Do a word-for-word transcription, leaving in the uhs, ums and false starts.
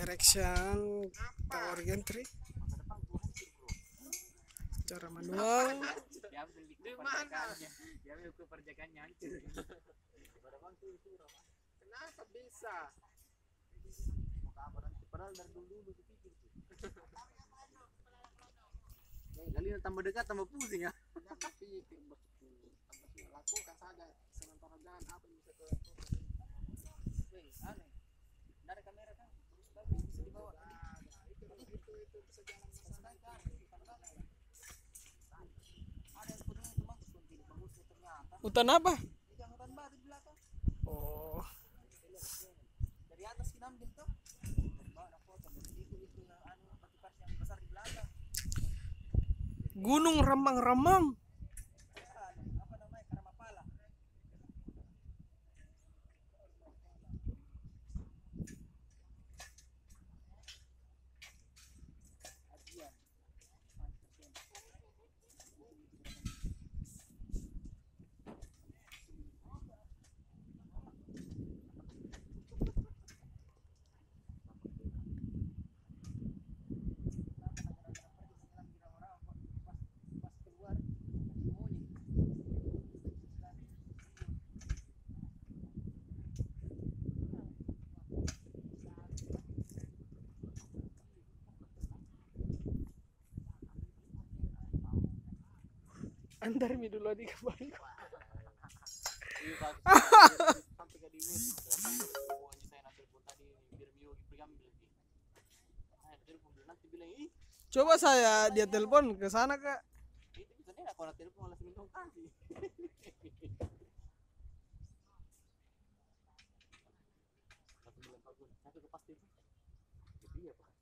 erection tower gantry cara manual. Di mana? Ya aku perjagaannya hancur. Kenapa bisa? Padahal dari dulu dulu dipikir. Kali tambah dekat tambah pusing ya. Jangan pikir betul. Lakukan saja sementara jangan apa yang bisa kau lakukan. Weh, aneh. Dari kamera kan terus bagus bisa dibawa. Itu itu itu bisa jalan masalah kan. Ada yang punya teman pun tidak bagus ternyata. Hutan apa? Jangan hutan baru di belakang. Oh, Dari atas kita ambil tuh. Bawa foto dari itu itu anu batu kars yang besar di belakang. Gunung Ramang-Ramang. Apa namanya? Karamapala. Ajian. Antar mi dulu di kembali. Sampai ke diwet. Sampai saya nanti pun tadi biar Mio pegang bilang gitu. Nah, telepon nanti bilang ih. Coba saya dia telepon ke sana Kak. Itu bisa dia kalau telepon langsung minta kasih. Satu bilang bagus, satu pasti. Jadi ya Pak.